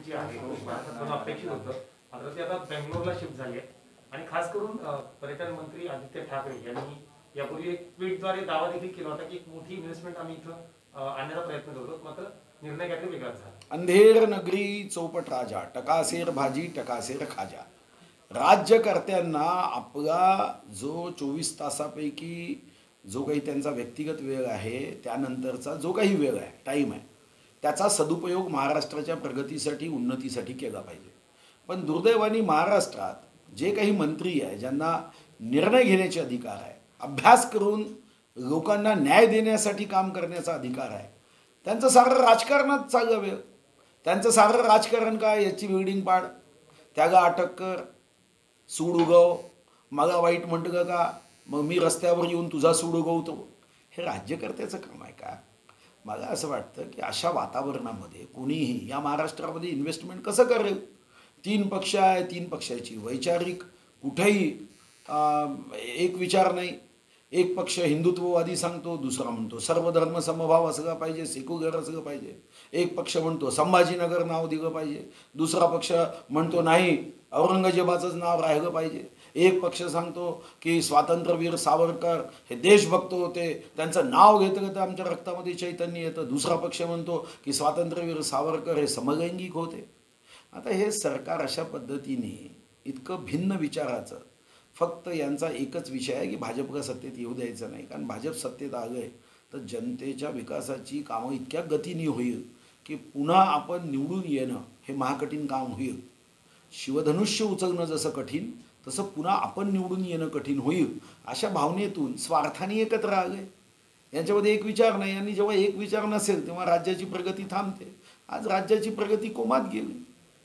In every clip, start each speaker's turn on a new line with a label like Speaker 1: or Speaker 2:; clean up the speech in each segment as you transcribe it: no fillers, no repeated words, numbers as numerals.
Speaker 1: जी आहे महाराष्ट्रात अपेक्षित होतं, मात्र ते आता बेंगलोरला शिफ्ट झाली आहे. आणि खास करून पर्यटन मंत्री आदित्य ठाकरे यांनी यापूर्वी एक ट्विटद्वारे दावा देखील केला होता की एक मोठी इन्व्हेस्टमेंट आम्ही इथं आणण्याचा प्रयत्न करतो, मात्र निर्णय काहीतरी वेगळाच झाला.
Speaker 2: अंधेर नगरी चौपट राजा, टकासेर भाजी टकासेर खाजा. राज्यकर्त्यांना आपला जो 24 तासापैकी जो काही त्यांचा व्यक्तिगत वेळ आहे, त्यानंतरचा जो काही वेळ आहे, टाईम आहे, त्याचा सदुपयोग महाराष्ट्राच्या प्रगतीसाठी उन्नतीसाठी केला पाहिजे. पण दुर्दैवाने महाराष्ट्रात जे काही मंत्री आहे, ज्यांना निर्णय घेण्याचे अधिकार आहे, अभ्यास करून लोकांना न्याय देण्यासाठी काम करण्याचा अधिकार आहे, त्यांचं सारं राजकारणात चाललं वेळ. त्यांचं सारं राजकारण काय, याची बिल्डिंग पाड, त्याला अटक कर, सूड उगव, मला वाईट म्हणतं का, मग मी रस्त्यावर येऊन तुझा सूड उगवतो. हे राज्यकर्त्याचं काम आहे का? मला असं वाटतं की अशा वातावरणामध्ये कोणीही या महाराष्ट्रामध्ये इन्व्हेस्टमेंट कसं करेल? 3 पक्ष आहे, 3 पक्षाची वैचारिक कुठेही एक विचार नाही. एक पक्ष हिंदुत्ववादी सांगतो, दुसरा म्हणतो सर्वधर्म समभाव असला पाहिजे, सेक्युलर असलं पाहिजे. एक पक्ष म्हणतो संभाजीनगर नाव दिलं पाहिजे, दुसरा पक्ष म्हणतो नाही औरंगजेबाचंच नाव राहिलं पाहिजे. एक पक्ष सांगतो की स्वातंत्र्यवीर सावरकर हे देशभक्त होते, त्यांचं नाव घेतलं तर आमच्या रक्तामध्ये चैतन्य येतं. दुसरा पक्ष म्हणतो की स्वातंत्र्यवीर सावरकर हे समलैंगिक होते. आता हे सरकार अशा पद्धतीने इतकं भिन्न विचाराचं, फक्त यांचा एकच विषय आहे की भाजपला सत्तेत येऊ द्यायचं नाही. कारण भाजप सत्तेत आलं आहे तर जनतेच्या विकासाची कामं इतक्या गतीने होईल की पुन्हा आपण निवडून येणं हे महाकठीण काम होईल. शिवधनुष्य उचलणं जसं कठीण, तसं पुन्हा आपण निवडून येणं कठीण होईल. अशा भावनेतून स्वार्थाने एकत्र आले. यांच्यामध्ये एक विचार नाही, आणि जेव्हा एक विचार नसेल तेव्हा राज्याची प्रगती थांबते. आज राज्याची प्रगती कोमात गेली.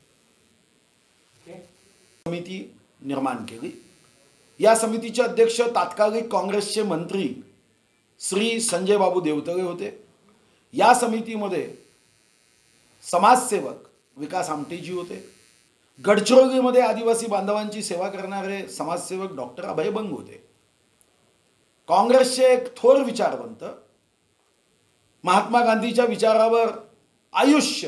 Speaker 2: समिती निर्माण केली. या समितीचे अध्यक्ष तात्कालिक काँग्रेसचे मंत्री श्री संजय बाबू देवतळे होते. या समितीमध्ये समाजसेवक विकास आमटेजी होते. गडचिरोलीमध्ये आदिवासी बांधवांची सेवा करणारे समाजसेवक डॉक्टर अभय बंग होते. काँग्रेसचे एक थोर विचारवंत, महात्मा गांधीच्या विचारावर आयुष्य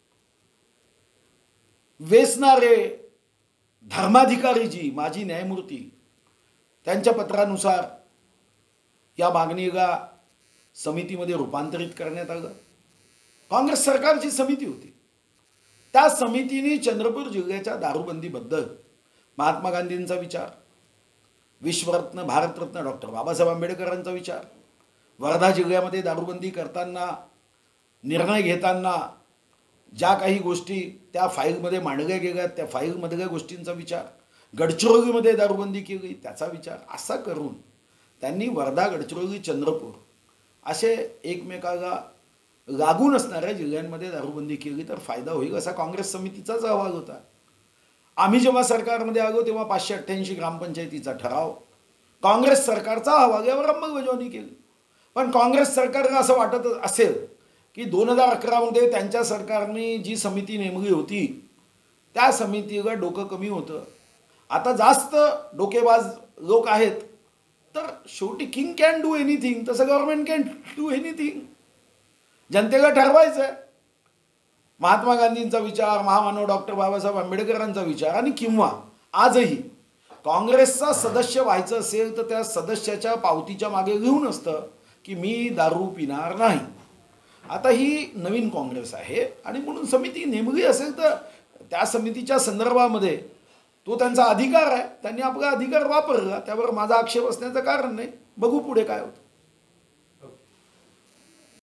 Speaker 2: वेचणारे धर्माधिकारीजी माजी न्यायमूर्ती, त्यांच्या पत्रानुसार या मागणीला समितीमध्ये रूपांतरित करण्यात आलं. काँग्रेस सरकारची समिती होती. त्या समितीने चंद्रपूर जिल्ह्याच्या दारूबंदीबद्दल महात्मा गांधींचा विचार, विश्वरत्न भारतरत्न डॉक्टर बाबासाहेब आंबेडकरांचा विचार, वर्धा जिल्ह्यामध्ये दारूबंदी करताना निर्णय घेताना ज्या काही गोष्टी त्या फाईलमध्ये मांडल्या गेल्या त्या फाईलमधल्या गोष्टींचा विचार, गडचिरोलीमध्ये दारूबंदी केली त्याचा विचार, असा करून त्यांनी वर्धा, गडचिरोली, चंद्रपूर असे एकमेकाला लागून असणाऱ्या जिल्ह्यांमध्ये दारूबंदी केली तर फायदा होईल असा काँग्रेस समितीचाच अहवाल होता. आम्ही जेव्हा सरकारमध्ये आलो तेव्हा 588 ग्रामपंचायतीचा ठराव, काँग्रेस सरकारचा अहवाल यावर अंमलबजावणी केली. पण काँग्रेस सरकारला असं वाटत असेल की 2011मध्ये त्यांच्या सरकारने जी समिती नेमली होती त्या समितीला डोकं कमी होतं, आता जास्त डोकेबाज लोक आहेत, तर शेवटी किंग कॅन डू एनिथिंग, तसं गव्हर्नमेंट कॅन डू एनिथिंग. जनतेला ठरवायचं आहे. महात्मा गांधींचा विचार, महामानव डॉक्टर बाबासाहेब आंबेडकरांचा विचार, आणि किंवा आजही काँग्रेसचा सदस्य व्हायचं असेल तर त्या सदस्याच्या पावतीच्या मागे लिहून असतं की मी दारू पिणार नाही. आता ही नवीन काँग्रेस आहे आणि म्हणून समिती नेमली असेल तर त्या समितीच्या संदर्भामध्ये तो त्यांचा अधिकार आहे, त्यांनी आपला अधिकार वापरला, त्यावर माझा आक्षेप असण्याचं कारण नाही. बघू पुढे काय होतं.